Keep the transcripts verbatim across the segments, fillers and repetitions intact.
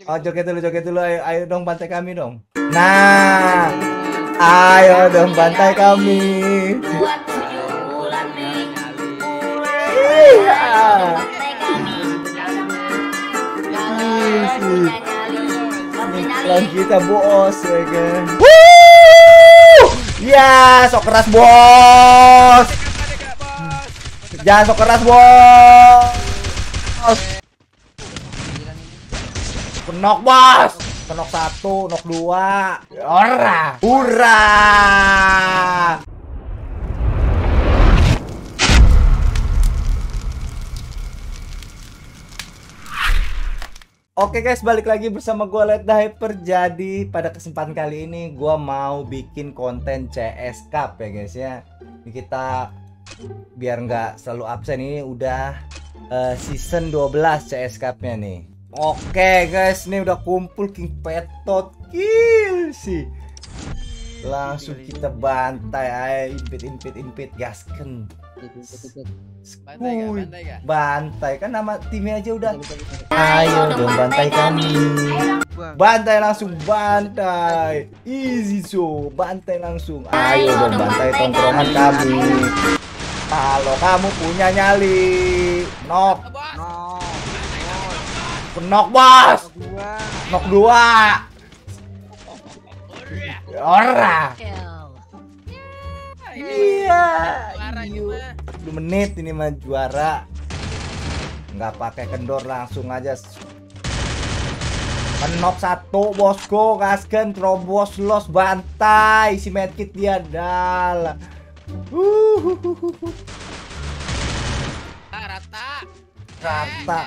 Oh, joget dulu, joget dulu. Ayo, ayo dong bantai kami dong. Nah, ayo dong bantai kami. Iya. Lawan kita bos, ya kan. Ya, sok keras bos. Jangan sok keras bos. Knock bos. Knock satu, knock dua. Ora. Hurra. Oke guys, balik lagi bersama gue Let The Hyper. Jadi pada kesempatan kali ini gue mau bikin konten C S Cup ya guys ya. Ini kita biar nggak selalu absen, ini udah uh, season dua belas C S Cup-nya nih. Oke guys, ini udah kumpul King Petot kill sih. Langsung kita bantai, ayo impit impit impit gasken. Bantai gak? Bantai gak? Bantai kan nama timnya aja udah. Ayo dong bantai kami. Bantai langsung bantai. Easy so, bantai langsung. Ayo dong bantai tongkrongan kami. Kalau kamu punya nyali, nok. Knock bos. Knock dua. Ora. Iya. dua menit ini mah juara. Nggak pakai kendor, langsung aja. Knock satu bosku, gasken terobos los bantai si medkit dia dal. Rata. Rata.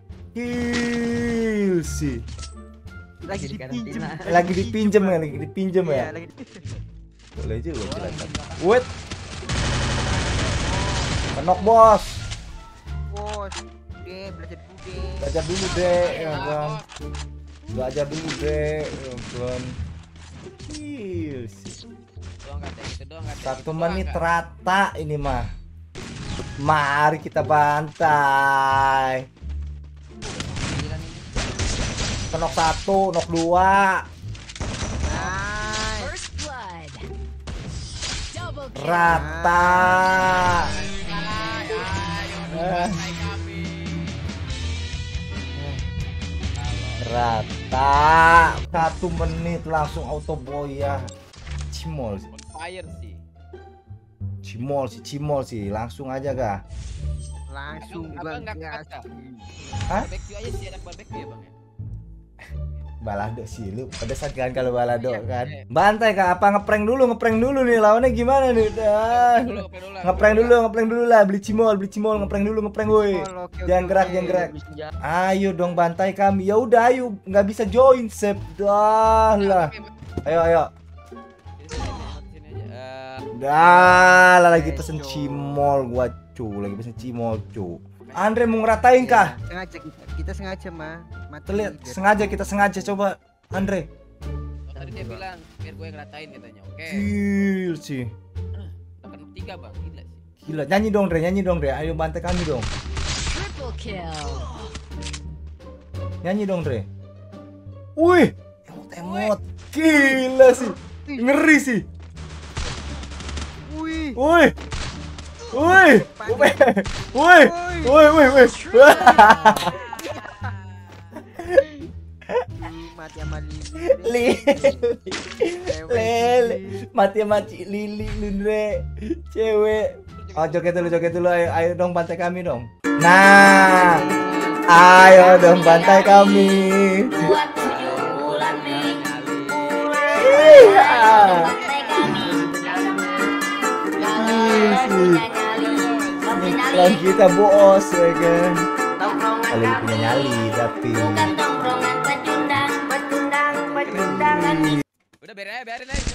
Kill sih. Lagi dipinjem. Lagi dipinjem ya, lagi dipinjem ya. Boleh aja gue silakan. Wait. Knock bos. Bos, deh belajar dulu deh. Belajar dulu deh, ya kan. Belajar dulu deh, ya kan. Yes. Satu menit rata ini mah. Mari kita bantai. Knock satu, knock dua. Rata. Rata. Satu menit langsung auto boya. Cimol sih. Fire sih. Cimol sih, cimol sih. Langsung aja kah? Langsung Abang nggak gas. kuat, Kak? Hah? Barbecue aja sih, ada barbecue ya bang ya. Balado sih lu. Pedesan kan kalau balado kan. Bantai kak, apa ngeprank dulu, ngeprank dulu nih lawannya gimana nih? Ah. Ngeprank dulu, ngeprank dulu lah, beli cimol, beli cimol, ngeprank dulu, ngeprank woi. Jangan gerak, jangan gerak. Ayo dong bantai kami. Ya udah ayo, nggak bisa join sep dah lah. Ayo ayo. Dah lah, lagi pesen cimol gua cu, lagi pesen cimol cu. Andre mau ngeratain kah? Sengaja kita, kita sengaja mah. Terlihat sengaja, kita sengaja coba Andre. Tadi dia bilang biar gue ngeratain katanya. Oke. Kill sih. delapan tiga bang, gila sih. Gila, nyanyi dong Dre, nyanyi dong Dre. Ayo bantai kami dong. Triple kill. Nyanyi dong Dre. Wih, emot-emot. Gila sih. Ngeri sih. Wih. Wih. Wih. Wih. Wih. Wih, wih, wih. Mati sama Lili. Lele. Mati mati Lili Lundre. Cewek. Oh, joget dulu, joget dulu. Ayo, ayo dong bantai kami dong. Nah. Ayo dong bantai kami. Iya. Lawan kita bos, ya kan. Kalau punya nyali tapi. Udah biarin aja, biarin aja.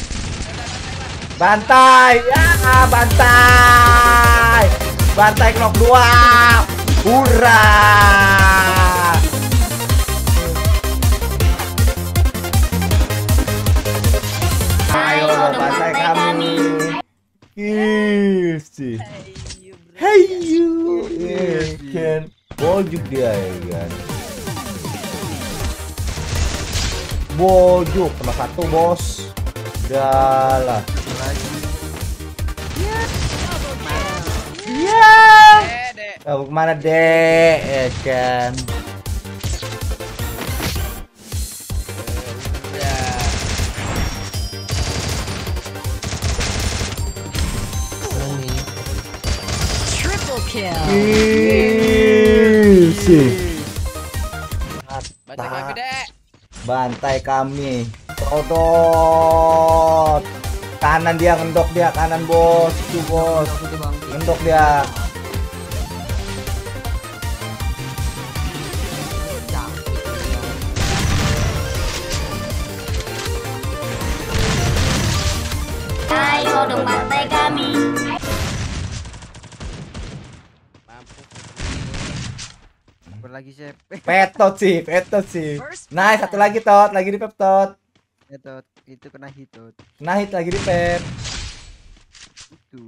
Bantai, ya bantai. Bantai knock dua. Hurra. Ayo bantai kami. Isi. Hey you, yeah, can bojuk dia ya kan. Bojuk sama satu bos. Udah lah. Lagi. Iya. Eh, dek. Kamu kemana dek? Ya kan. Udah. Triple kill. Ih, sih. Baca kami, dek. Bantai kami. Trodot. Kanan dia, ngendok dia, kanan bos. Itu bos. Ngendok dia. Ayo dong bantai kami. Mampu. Apa lagi chef? Petot sih, petot sih. Nice, satu lagi tot, lagi di pep tot. Hitot, itu kena hitot. Nah, hit lagi di pep. Itu.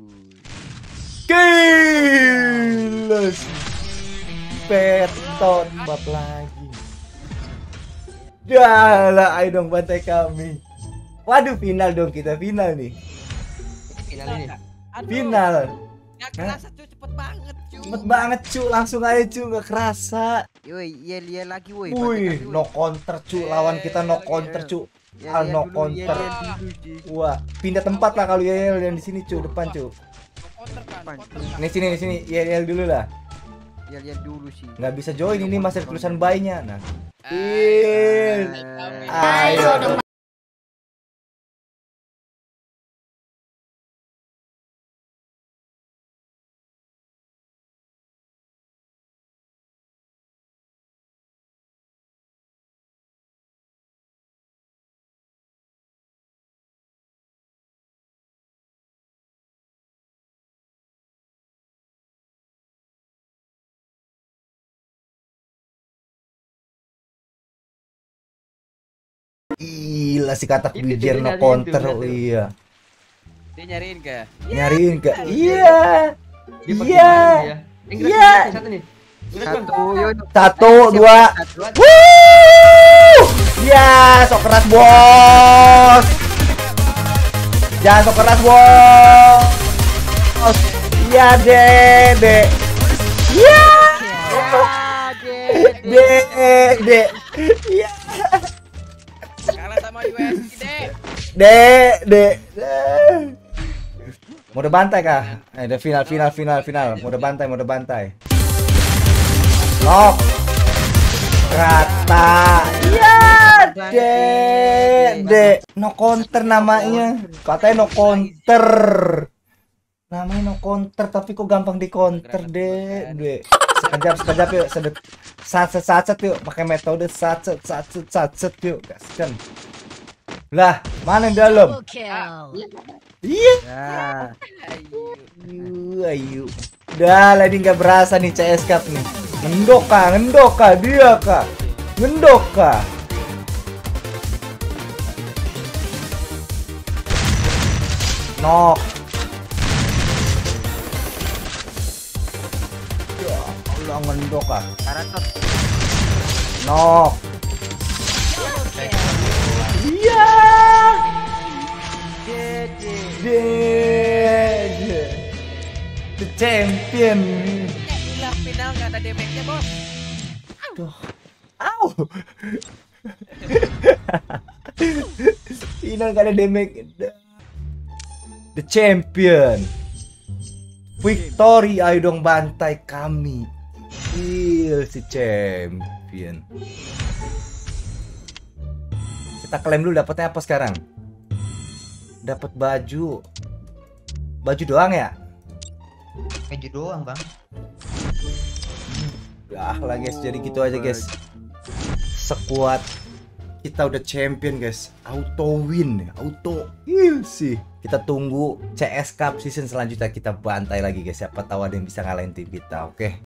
Gila sih. Petot bab lagi. Yalah, ayo dong bantai kami. Waduh, final dong kita, final nih. Final ini. Aduh, Final. nggak kerasa tuh cepet banget cuy. Cepet banget cu, langsung aja cu, nggak kerasa. Woi, iya iya lagi woi. Wih, no counter cu, lawan kita no counter cu. Ah, no counter. Wah, pindah tempat lah kalau Yel yang di sini cu, depan cu. Counter kan, Depan. counter kan. Nih sini, nih sini, Yel dulu lah. Ya lihat dulu sih. Nggak bisa join ini masih ada tulisan buy-nya. Nah, Ayo, Ih. kami. ayo dong. Gila sih kata Itu Bijer dia no nyariin counter. tuh, Oh, lihat tuh. iya. Dia nyariin ke. Nyariin ke. Iya. Dia pakai Iya. mana dia? Inggris Iya. satu, satu nih. Inggris, Bang. Satu, yo. Satu, dua. Wuh! Ya, sok keras bos. Jangan sok keras bos. Iya dede. Iya. Dede. Iya. Kalah sama U S G, dek. Dek, dek. Mode bantai kah? Eh, udah final, final, final, final. Mode bantai, mode bantai. Nok. Rata. Iya, dek, dek. No counter namanya. Katanya no counter. Namanya no counter, tapi kok gampang di counter, dek, dek. Sekejap, sekejap yuk, sedet. Satset, satset yuk, pakai metode satset, satset, satset yuk, gaskan. Lah, mana yang dalam? Double kill. Iya. Ya. Ayo, ayo. Udah lah, ini nggak berasa nih C S Cup nih. Ngendok kah, ngendok kah, dia kah, ngendok kah. Nok. Ya Allah, ngendok kah. Karatot. Nok. Double kill. Iya. Dede. Dede. The champion. Inilah final nggak ada damage-nya, bos. Tuh. Au. Final gak ada damage. The champion. Victory, ayo dong bantai kami. Gil si champion. Kita klaim dulu dapatnya apa sekarang? Dapat baju. Baju doang ya? Baju doang, Bang. Lah lah guys, jadi gitu aja guys. Sekuat kita udah champion guys. Auto win, auto kill sih. Kita tunggu C S Cup season selanjutnya, kita bantai lagi guys. Siapa tahu ada yang bisa ngalahin tim kita, oke?